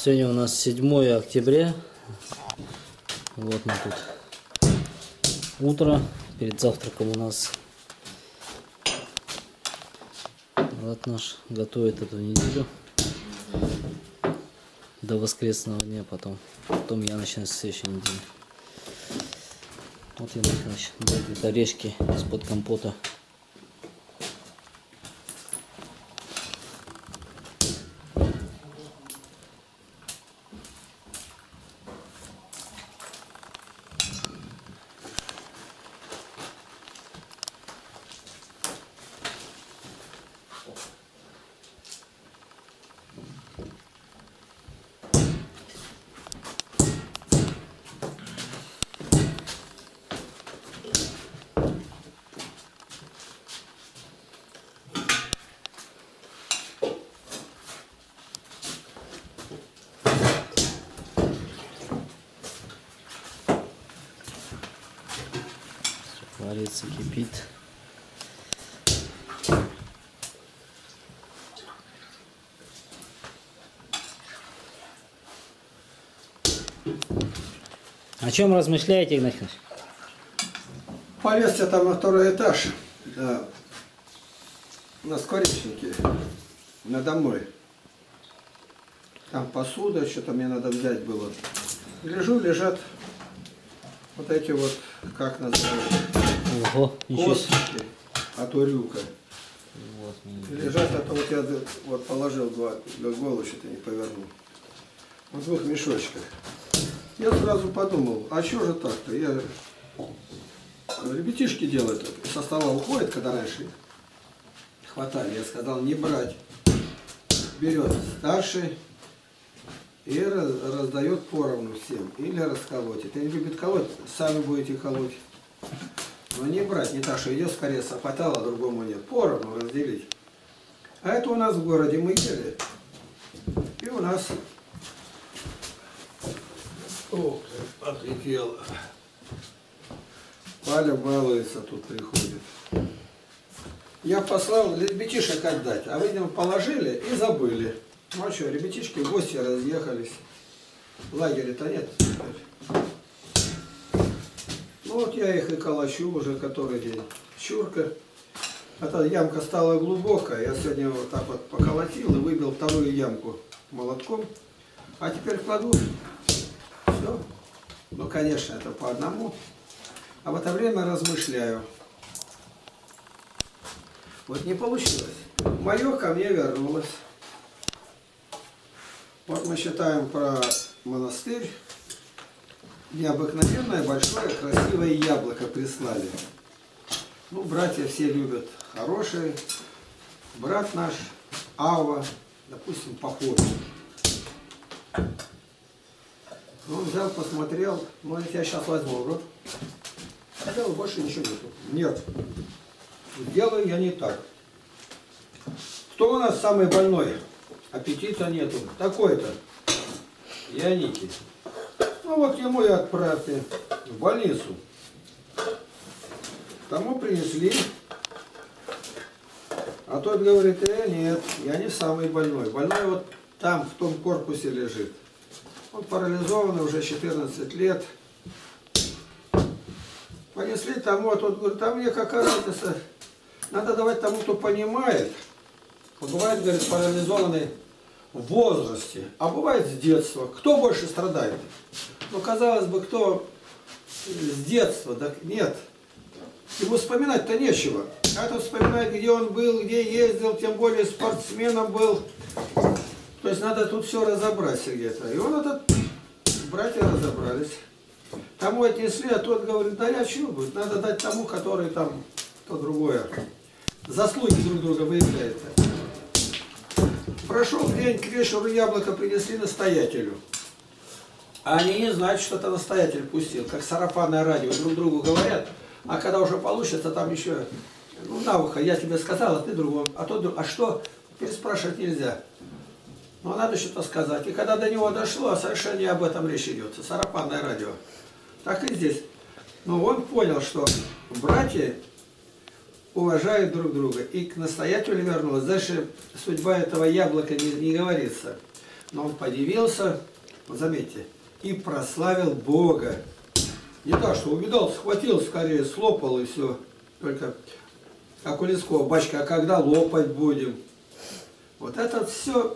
Сегодня у нас 7 октября. Вот мы тут утро. Перед завтраком у нас Влад наш готовит эту неделю до воскресного дня, потом я начну с следующей недели. Вот я делаю орешки из-под компота. Варится, кипит. О чем размышляете, Игнатий Иванович? Полез я там на второй этаж, да, на скворечнике, на домой. Там посуда, что-то мне надо взять было. Гляжу, лежат вот эти вот, как называют, косточки от урюка. Вот, лежат, а то вот я вот положил два голову, что-то не повернул. В двух мешочках. Я сразу подумал, а что же так-то? Ребятишки делают, со стола уходят, когда раньше хватали. Я сказал, не брать. Берет старший и раздает поровну всем. Или расколоть. Это не любит колоть, сами будете колоть. Но не брать, не так, что идет скорее хватало, а другому нет. Поровну разделить. А это у нас в городе мы ели. И у нас... О, отлетело. Валя балуется, тут приходит. Я послал ребятишек отдать, а видимо положили и забыли. Ну а что, ребятишки в гости разъехались. Лагеря-то нет. Ну вот я их и колочу уже который день. Чурка. Эта ямка стала глубокая. Я сегодня вот так вот поколотил и выбил вторую ямку молотком. А теперь кладу. Все. Ну конечно, это по одному. А в это время размышляю. Вот не получилось. Мое ко мне вернулось. Вот мы считаем про монастырь. Необыкновенное, большое, красивое яблоко прислали. Ну, братья все любят хорошие. Брат наш, Ава, допустим, похожий. Он взял, посмотрел. Ну, я сейчас возьму в рот. Хотел, больше ничего нету. Нет. Делаю я не так. Кто у нас самый больной? Аппетита нету. Такой-то. Яники. Ну вот ему и отправьте в больницу. Тому принесли. А тот говорит, нет, я не самый больной. Больной вот там, в том корпусе лежит. Он парализованный уже 14 лет. Понесли тому, а тот говорит, а мне какая разница? Надо давать тому, кто понимает. Бывает, говорит, парализованный в возрасте, а бывает с детства. Кто больше страдает? Ну, казалось бы, кто с детства, так нет. Ему вспоминать-то нечего. А то вспоминать, где он был, где ездил, тем более спортсменом был. То есть надо тут все разобрать где-то. И он этот, братья разобрались. Тому отнесли, а тот говорит, да я чего будет, надо дать тому, который там, то другое. Заслуги друг друга выявляют. Прошел день, к вечеру яблоко принесли настоятелю. А они не знают, что это настоятель пустил. Как сарафанное радио, друг другу говорят. А когда уже получится, там еще, ну на ухо, я тебе сказал, а ты другому. А то, а что, переспрашивать нельзя. Но надо что-то сказать. И когда до него дошло, совершенно не об этом речь идет. Сарафанное радио. Так и здесь. Но он понял, что братья уважают друг друга. И к настоятелю вернулась. Дальше судьба этого яблока не говорится. Но он подивился, вот заметьте, и прославил Бога. Не так, что увидал, схватил, скорее слопал и все. Только, как у Лескова, батюшка, а когда лопать будем? Вот это все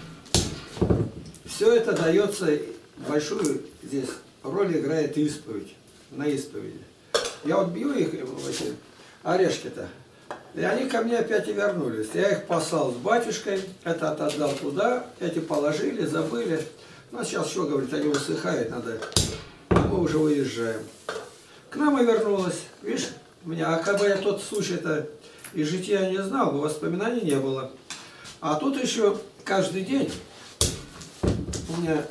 это дается, большую здесь роль играет исповедь, на исповеди. Я вот бью их, эти орешки-то, и они ко мне опять и вернулись. Я их послал с батюшкой, это отдал туда, эти положили, забыли. Ну, сейчас что, говорит, они высыхают, надо, а мы уже уезжаем. К нам и вернулась, видишь, у меня, а как бы я тот случай-то и жития не знал, воспоминаний не было. А тут еще каждый день у меня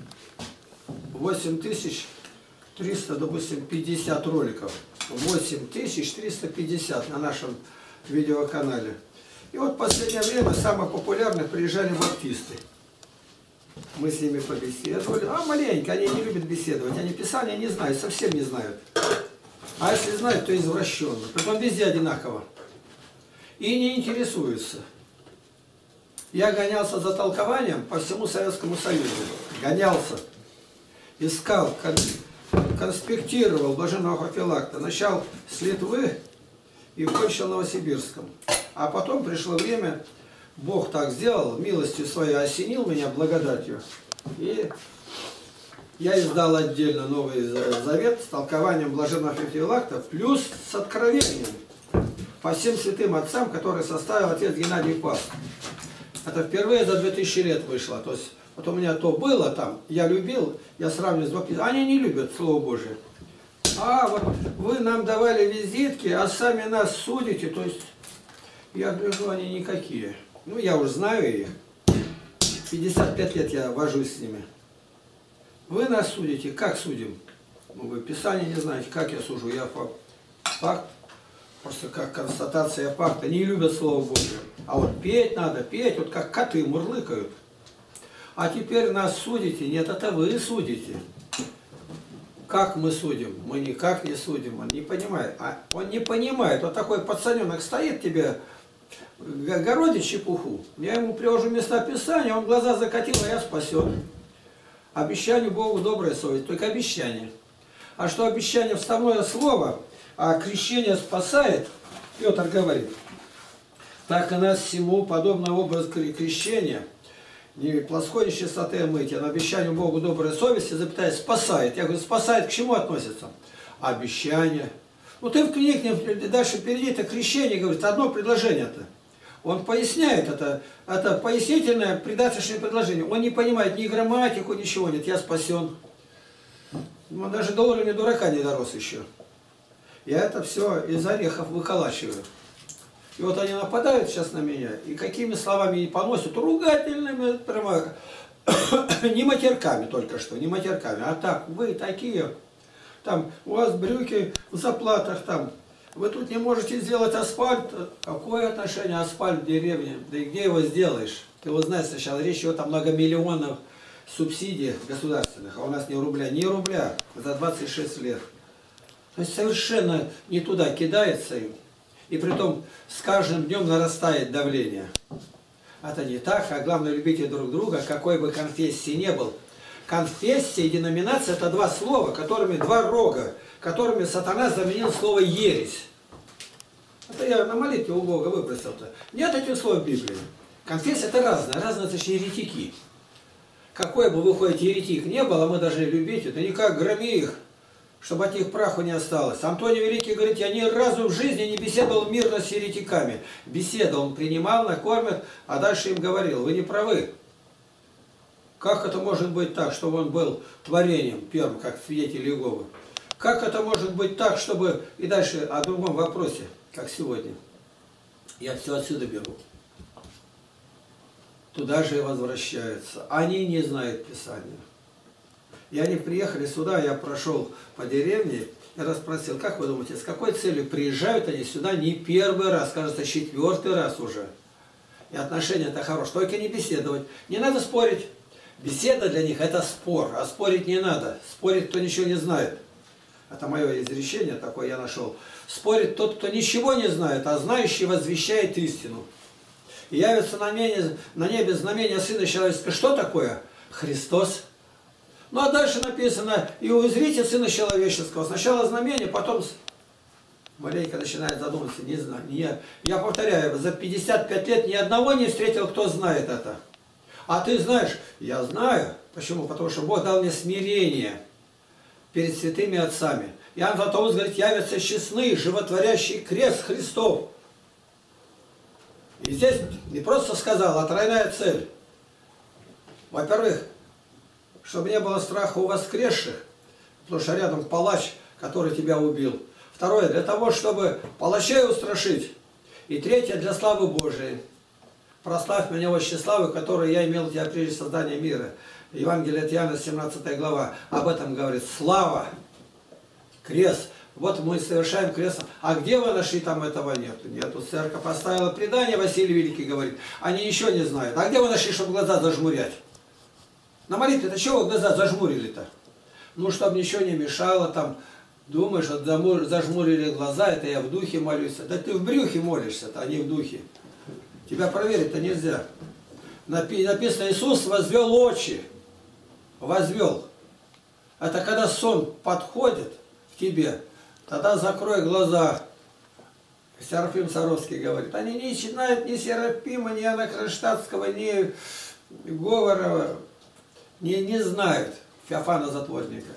8300, допустим, 50 роликов. 8350 на нашем видеоканале. И вот в последнее время самые популярные приезжали баптисты. Мы с ними побеседовали. А маленько, они не любят беседовать. Они Писания не знают, совсем не знают. А если знают, то извращенно. Притом везде одинаково. И не интересуются. Я гонялся за толкованием по всему Советскому Союзу. Гонялся. Искал, конспектировал блаженного Феофилакта. Начал с Литвы и кончил Новосибирском. А потом пришло время, Бог так сделал, милостью своей осенил меня благодатью. И я издал отдельно Новый Завет с толкованием блаженного Феофилакта, плюс с откровением по всем святым отцам, которые составил отец Геннадий Пас. Это впервые за 2000 лет вышло. То есть, вот у меня то было там, я любил, я сравниваю с баптистами. Они не любят Слово Божие. А вот вы нам давали визитки, а сами нас судите. То есть, я гляжу, они никакие. Ну, я уже знаю их. 55 лет я вожусь с ними. Вы нас судите, как судим? Ну, вы Писание не знаете, как я сужу. Я факт. Просто как констатация факта. Не любят Слово Божие. А вот петь надо, петь, вот как коты мурлыкают. А теперь нас судите. Нет, это вы судите. Как мы судим? Мы никак не судим. Он не понимает. А он не понимает. Вот такой пацаненок стоит тебе, городит чепуху. Я ему привожу места Писания, он глаза закатил, а я спасен. Обещанию Богу добрая совесть. Только обещание. А что обещание вставное слово, а крещение спасает, Петр говорит, так и нас всему подобный образ крещения, не плоской нечистоты мыть, а на обещанию Богу доброй совести, запятая, спасает. Я говорю, спасает к чему относится? Обещание. Ну ты в книге дальше впереди, это крещение, говорит, одно предложение-то. Он поясняет это пояснительное предательное предложение. Он не понимает ни грамматику, ничего нет, я спасен. Он даже до уровня дурака не дорос еще. Я это все из орехов выколачиваю. И вот они нападают сейчас на меня, и какими словами не поносят, ругательными, прямо, не матерками только что, не матерками, а так, вы такие, там, у вас брюки в заплатах, там, вы тут не можете сделать асфальт. Какое отношение асфальт в деревне? Да и где его сделаешь? Ты вот знаешь, сначала речь идет о многомиллионных субсидиях государственных, а у нас ни рубля за 26 лет. То есть совершенно не туда кидается им. И притом с каждым днем нарастает давление. Это не так, а главное любите друг друга, какой бы конфессии не был. Конфессия и деноминация – это два слова, которыми два рога, которыми сатана заменил слово ересь. Это я на молитве у Бога выпросил-то. Нет этих слов в Библии. Конфессия – это разное, это же еретики. Какой бы вы хоть еретик не был, а мы должны любить, это никак громи их, чтобы от них праху не осталось. Антоний Великий говорит, я ни разу в жизни не беседовал мирно с еретиками. Беседовал, он принимал, накормит, а дальше им говорил, вы не правы. Как это может быть так, чтобы он был творением первым, как свидетель Иеговы? Как это может быть так, чтобы... И дальше о другом вопросе, как сегодня. Я все отсюда беру. Туда же и возвращаются. Они не знают Писания. И они приехали сюда, я прошел по деревне, и расспросил, как вы думаете, с какой целью приезжают они сюда не первый раз, кажется, 4-й раз уже. И отношения-то хорошие, только не беседовать. Не надо спорить. Беседа для них – это спор, а спорить не надо. Спорит, кто ничего не знает. Это мое изречение такое я нашел. Спорит тот, кто ничего не знает, а знающий возвещает истину. И явится на небе знамение Сына Человеческого. Что такое? Христос. Ну а дальше написано, и узрите Сына Человеческого. Сначала знамение, потом маленько начинает задумываться. Не знаю. Я повторяю, за 55 лет ни одного не встретил, кто знает это. А ты знаешь? Я знаю. Почему? Потому что Бог дал мне смирение перед святыми отцами. Иоанн Златоуст говорит, явятся честный, животворящий крест Христов. И здесь не просто сказал, а тройная цель. Во-первых, чтобы не было страха у воскресших, потому что рядом палач, который тебя убил. Второе, для того, чтобы палачей устрашить. И третье, для славы Божией. Прославь меня, Отче славы, которую я имел у тебя прежде создания мира. Евангелие от Иоанна, 17 глава, об этом говорит. Слава, крест. Вот мы совершаем крест. А где вы нашли, там этого нет? Нету. Церковь поставила предание, Василий Великий говорит. Они ничего не знают. А где вы нашли, чтобы глаза зажмурять? На молитве-то чего вы глаза зажмурили-то? Ну, чтобы ничего не мешало, там, думаешь, вот зажмурили глаза, это я в духе молюсь. Да ты в брюхе молишься-то, а не в духе. Тебя проверить-то нельзя. Написано, Иисус возвел очи. Возвел. Это когда сон подходит к тебе, тогда закрой глаза. Серафим Саровский говорит. Они не читают ни Серафима, ни Иоанна Кронштадтского, ни Говорова, не знают Феофана Затворника.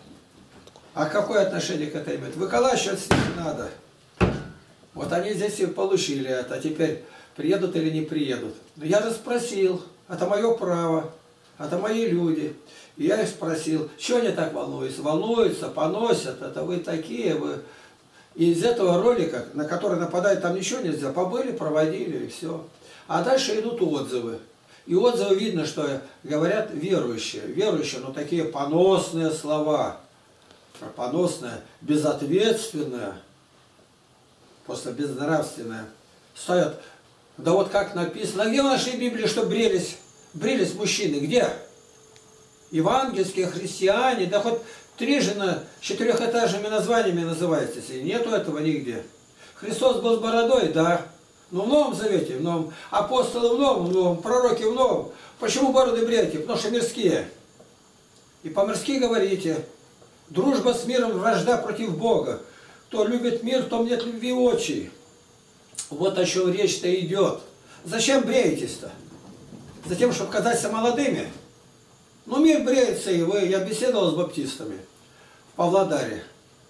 А какое отношение к этому имеет? Выколачивать с них надо. Вот они здесь и получили это. А теперь приедут или не приедут. Но я же спросил. Это мое право. Это мои люди. И я их спросил, что они так волнуются? Волнуются, поносят. Это вы такие, вы... И из этого ролика, на который нападать там ничего нельзя, побыли, проводили и все. А дальше идут отзывы. И отзывы видно, что говорят верующие. Верующие, но такие поносные слова. Поносные, безответственные, просто безнравственные. Стоят. Да вот как написано. А где в нашей Библии, что брились мужчины? Где? Евангельские христиане, да хоть трижды четырехэтажными названиями называется. Нету этого нигде. Христос был с бородой, да. Но в Новом Завете, в Новом, апостолы в Новом, пророки в Новом. Почему бороды бреете? Потому что мирские. И по-мирски говорите. Дружба с миром, вражда против Бога. Кто любит мир, том нет любви очи. Вот о чем речь-то идет. Зачем бреетесь-то? Затем, чтобы казаться молодыми. Ну, мир бреется, и вы, я беседовал с баптистами в Павлодаре.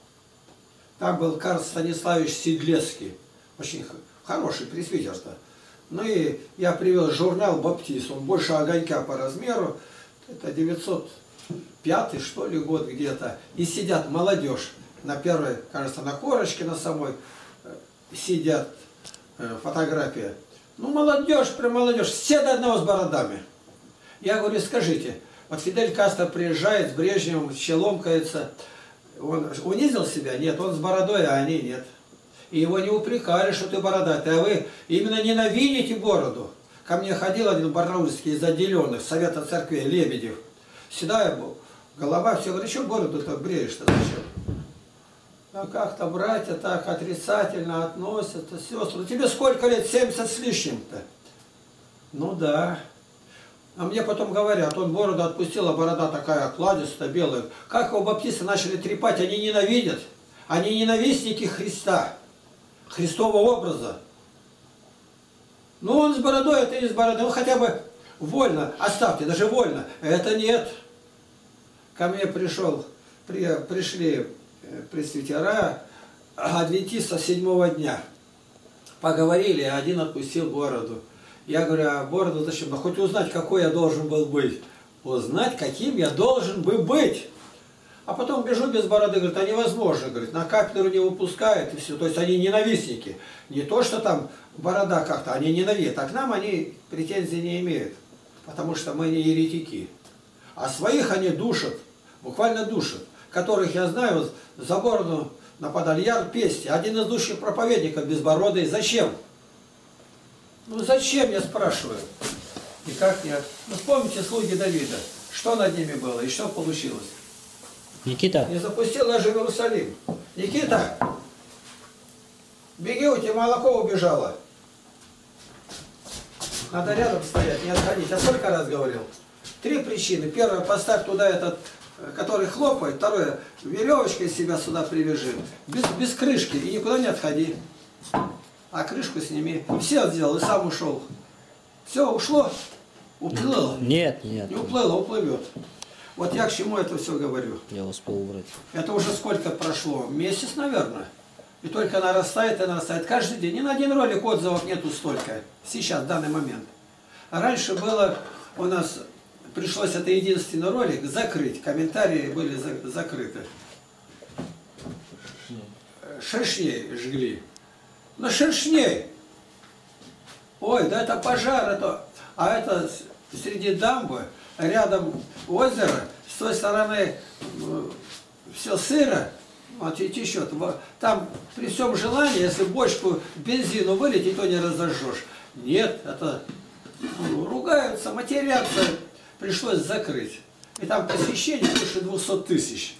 Там был Карл Станиславович Сидлецкий. Очень хороший пресвитер-то. Ну и я привез журнал «Баптист». Он больше огонька по размеру. Это 905 что ли год где-то. И сидят молодежь. На первой, кажется, на корочке на самой сидят фотография. Ну, молодежь, прям молодежь. Все до одного с бородами. Я говорю, скажите, вот Фидель Кастро приезжает с Брежневым, челомкается. Он унизил себя? Нет, он с бородой, а они нет. И его не упрекали, что ты бородатый, а вы именно ненавидите бороду. Ко мне ходил один барнаульский из отделенных Совета Церквей, Лебедев. Седая был, голова, все говорит, что бороду-то бреешь-то, зачем? А как-то братья так отрицательно относятся, сестры. Тебе сколько лет? 70 с лишним-то. Ну да. А мне потом говорят, он бороду отпустил, а борода такая окладистая, белая. Как его баптисты начали трепать, они ненавидят. Они ненавистники Христа. Христового образа. Ну он с бородой, а ты не с бородой. Ну хотя бы вольно, оставьте, даже вольно. Это нет. Ко мне пришли пресвитера адвентиста 7-го дня. Поговорили, один отпустил бороду. Я говорю, а бороду зачем? Да хоть узнать, какой я должен был быть. Узнать, каким я должен был быть. А потом бежу без бороды, говорит, а невозможно, говорит, на кафедру не выпускают и все. То есть они ненавистники. Не то, что там борода как-то, они ненавидят. А к нам они претензий не имеют, потому что мы не еретики. А своих они душат, буквально душат. Которых я знаю, вот, за бороду нападали. Яр Пести, один из лучших проповедников безбородый. Зачем? Ну зачем, я спрашиваю. Никак нет. Ну вспомните слуги Давида. Что над ними было и что получилось? Никита. Не запустил даже в Иерусалим. Никита, беги, у тебя молоко убежало. Надо рядом стоять, не отходить. Я сколько раз говорил? 3 причины. Первое, поставь туда этот, который хлопает. Второе, веревочкой себя сюда привяжи. Без крышки и никуда не отходи. А крышку сними. Все сделал и сам ушел. Все, ушло? Уплыло? Нет, нет. Не уплыло, уплывет. Вот я к чему это все говорю. Я успел убрать. Это уже сколько прошло? Месяц, наверное. И только нарастает и нарастает. Каждый день. Ни на один ролик отзывов нету столько. Сейчас, в данный момент. А раньше было у нас, пришлось это единственный ролик закрыть. Комментарии были закрыты. Шершней жгли. Но шершней! Ой, да это пожар, это... А это среди дамбы, рядом озеро, с той стороны все сыро, вот и течет. Там при всем желании, если бочку бензину вылить, и то не разожжешь. Нет, это ругаются, матерятся, пришлось закрыть. И там посещение больше 200 тысяч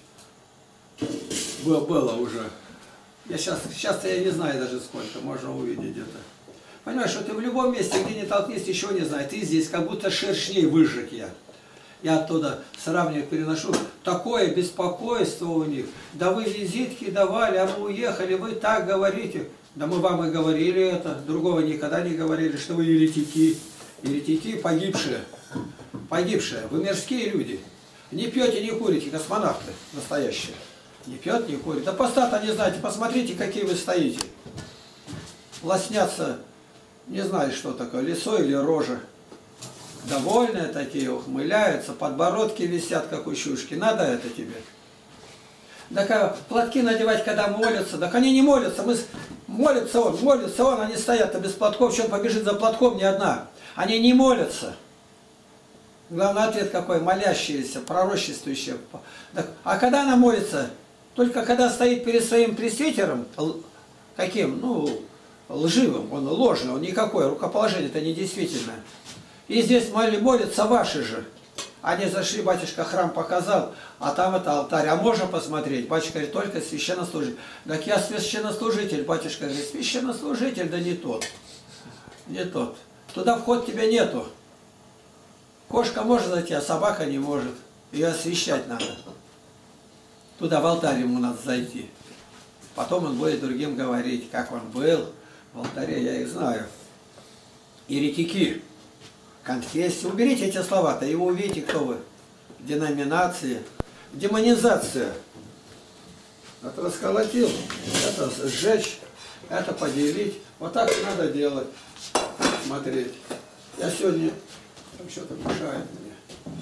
было уже. Я сейчас я не знаю даже сколько, можно увидеть где-то. Понимаешь, что ты в любом месте, где не толкнись, еще не знаю. Ты здесь как будто шершней выжег я. Я оттуда сравниваю, переношу. Такое беспокойство у них. Да вы визитки давали, а мы уехали, вы так говорите. Да мы вам и говорили это. Другого никогда не говорили, что вы еретики. Еретики погибшие. Погибшие. Вы мирские люди. Не пьете, не курите, космонавты настоящие. Не пьет, не курит. Да поста-то не знаете, посмотрите, какие вы стоите. Лоснятся, не знаю, что такое, лицо или рожа. Довольные такие, ухмыляются, подбородки висят, как у щушки. Надо это тебе? Так платки надевать, когда молятся. Так они не молятся. Молится он, они стоят-то без платков. Что он побежит за платком, не одна. Они не молятся. Главный ответ какой? Молящиеся, пророчествующие. Так, а когда она молится? Только когда стоит перед своим пресвитером, каким? Ну, лживым, он ложный, он никакой, рукоположение это недействительное. И здесь молятся ваши же. Они зашли, батюшка храм показал, а там это алтарь. А можно посмотреть? Батюшка говорит, только священнослужитель. Так я священнослужитель, батюшка говорит, священнослужитель, да не тот. Не тот. Туда вход тебя нету. Кошка может зайти, а собака не может. Ее освящать надо. Туда в алтарь ему надо зайти. Потом он будет другим говорить, как он был. В алтаре я их знаю. Еретики. Конфессия. Уберите эти слова-то, и вы увидите, кто вы. Деноминации. Демонизация. Это расколотил, это сжечь, это поделить. Вот так надо делать. Смотреть. Я сегодня... Там что-то мешает мне.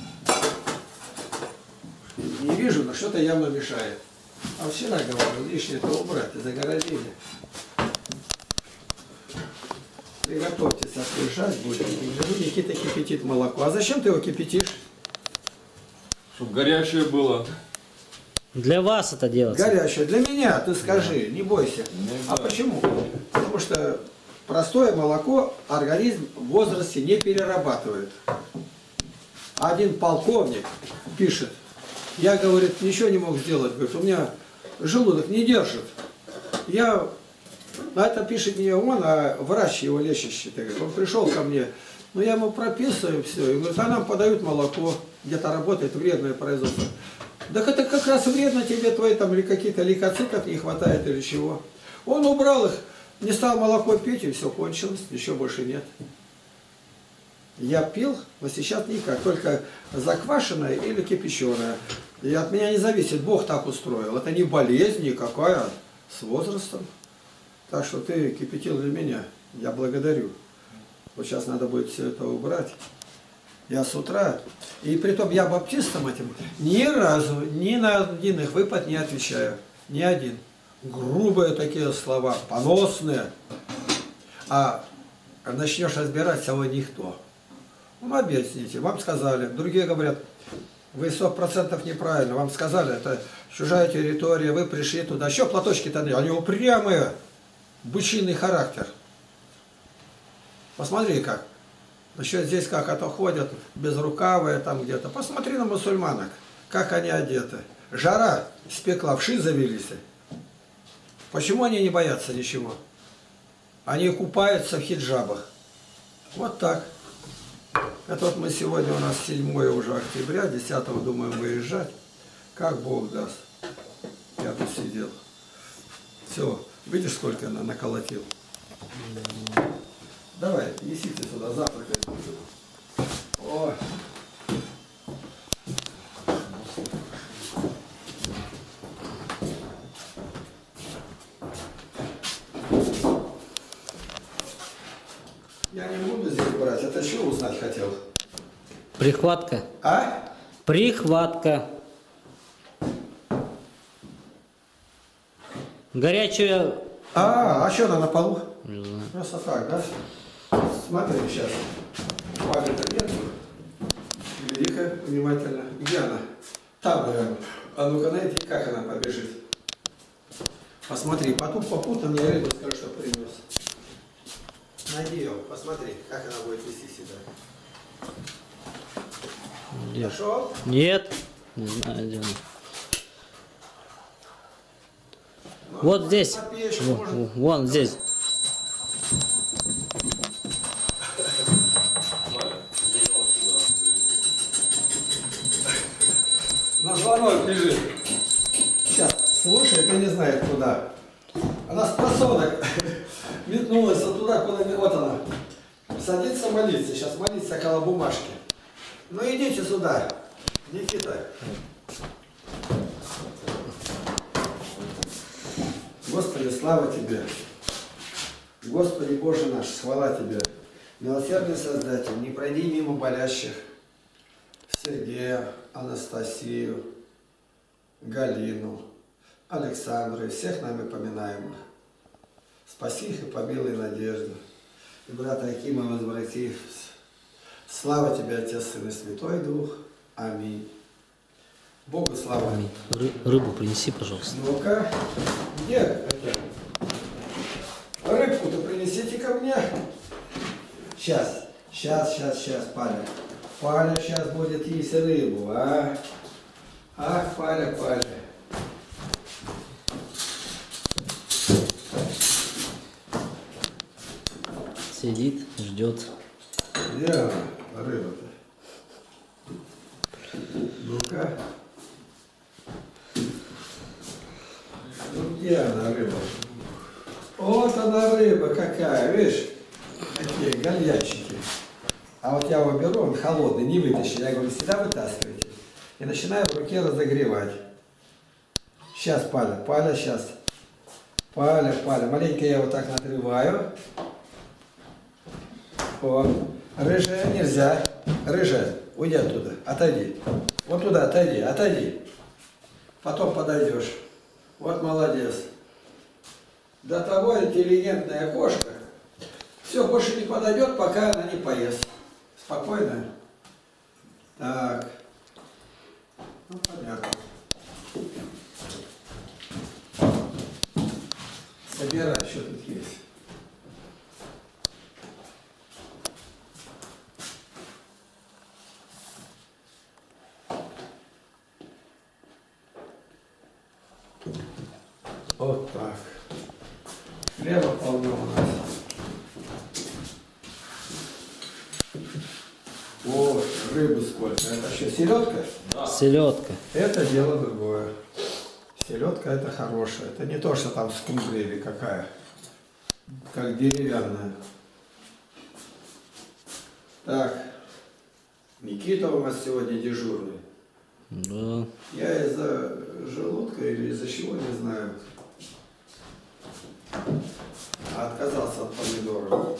Не вижу, но что-то явно мешает. А вчера говорил, лишнее-то убрать, загородили. Приготовьтесь, освежать будет. Никита кипятит молоко. А зачем ты его кипятишь? Чтобы горячее было. Для вас это делается. Горячее. Для меня, ты скажи, не бойся. А почему? Потому что простое молоко организм в возрасте не перерабатывает. Один полковник пишет, я, говорит, ничего не мог сделать, говорит, у меня желудок не держит. Я, а это пишет не он, а врач его лечащий. Он пришел ко мне, но я ему прописываю все, и говорит, а нам подают молоко, где-то работает вредное производство. Так это как раз вредно тебе, твои там или какие-то лейкоцитов не хватает или чего. Он убрал их, не стал молоко пить, и все кончилось, еще больше нет. Я пил, но сейчас никак, только заквашенное или кипяченое. И от меня не зависит, Бог так устроил. Это не болезнь никакая, с возрастом. Так что ты кипятил для меня, я благодарю. Вот сейчас надо будет все это убрать. Я с утра, и притом я баптистам этим ни разу, ни на один их выпад не отвечаю. Ни один. Грубые такие слова, поносные. А начнешь разбираться, вы никто. Ну, объясните, вам сказали. Другие говорят, вы 100% неправильно. Вам сказали, это чужая территория, вы пришли туда. Еще платочки-то нет. Они упрямые, бычиный характер. Посмотри как. Еще здесь как это ходят, безрукавые там где-то. Посмотри на мусульманок, как они одеты. Жара спекла, вши завелись. Почему они не боятся ничего? Они купаются в хиджабах. Вот так. Это вот мы сегодня, у нас 7 уже октября, 10 думаем выезжать. Как Бог даст. Я тут сидел. Все, видишь, сколько она наколотил? Давай, несите сюда, завтракать. О. Я не буду здесь брать. Это что узнать хотел? Прихватка. А? Прихватка. Горячая. А что она на полу? Не знаю. Просто так, да? Смотри, сейчас. Памяти нет. Великая, внимательно. Где она? Там, наверное. А ну-ка найди, как она побежит. Посмотри, потом попутно мне рыбу скажу, что принес. Найди ее, посмотри, как она будет вести себя. Где? Нашел? Нет. Не знаю, где она. Вот здесь. На печку, может. Вон здесь. На звонок лежит. Сейчас, слушает и не знает куда. Она с просонок метнулась вот туда, куда не... Вот она. Садится молиться. Сейчас молиться около бумажки. Ну идите сюда, Никита. Господи, слава Тебе. Господи Боже наш, хвала Тебе. Милосердный Создатель, не пройди мимо болящих. Сергея, Анастасию, Галину, Александру и всех нами поминаемых. Спаси их и помилуй надежду. И брата Акима возврати. Слава Тебе, Отец, Сын и Святой Дух. Аминь. Богу слава. Аминь. Рыбу принеси, пожалуйста. Ну-ка, где это? Рыбку-то принесите ко мне. Сейчас, Паля. Паля сейчас будет есть рыбу, а? Ах, Паля. Сидит, ждет. Где она, рыба-то? Ну-ка. Ну где она, рыба? Вот она, рыба какая, видишь? Такие гальянчики. А вот я его беру, он холодный, не вытащил. Я говорю, всегда вытаскивайте. И начинаю в руке разогревать. Сейчас, Паля, сейчас. Паля. Маленько я вот так надрываю. О, рыжая нельзя. Рыжая, уйди оттуда, отойди. Вот туда, отойди. Потом подойдешь. Вот молодец. До того интеллигентная кошка. Все, больше не подойдет, пока она не поест. Спокойно? Так. Ну, понятно. Собирай, что тут есть. Вот так. Хлеба полно у нас. О, рыбы сколько. Это что, селедка? Да. Селедка. Это дело другое. Селедка это хорошая. Это не то, что там скумбрия или какая. Как деревянная. Так. Никита у нас сегодня дежурный. Да. Я из-за желудка или из-за чего, не знаю. Отказался от помидоров.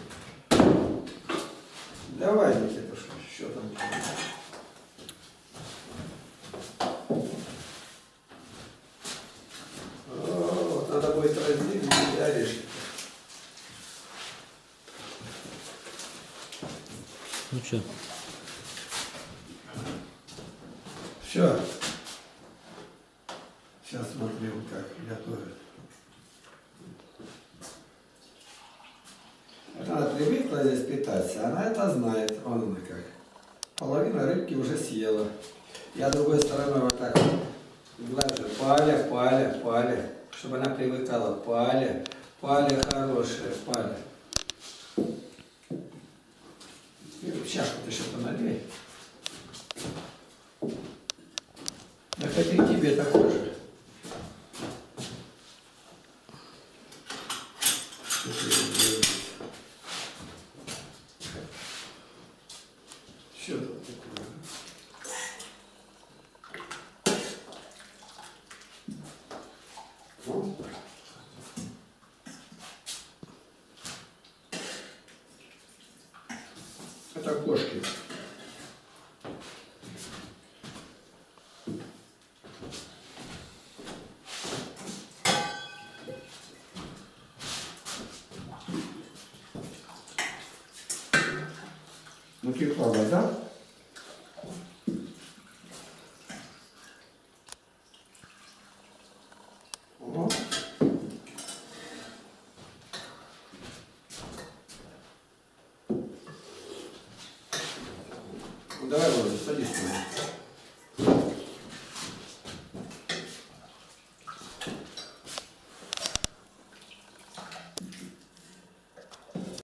Давай, Никита, что там? Вот, надо будет разделить и орешки. Ну что? Все. Сейчас смотрим, как готовят. Она привыкла здесь питаться, она это знает. Вон она как. Половина рыбки уже съела. Я другой стороной вот так вот глажу. Паля. Чтобы она привыкала. Паля хорошая, Паля. И в чашку ты что-то налей. Да хотя и тебе такой же. Что тут такое? Это кошки. Ну текла вода. О. Ну, давай, Володя, садись.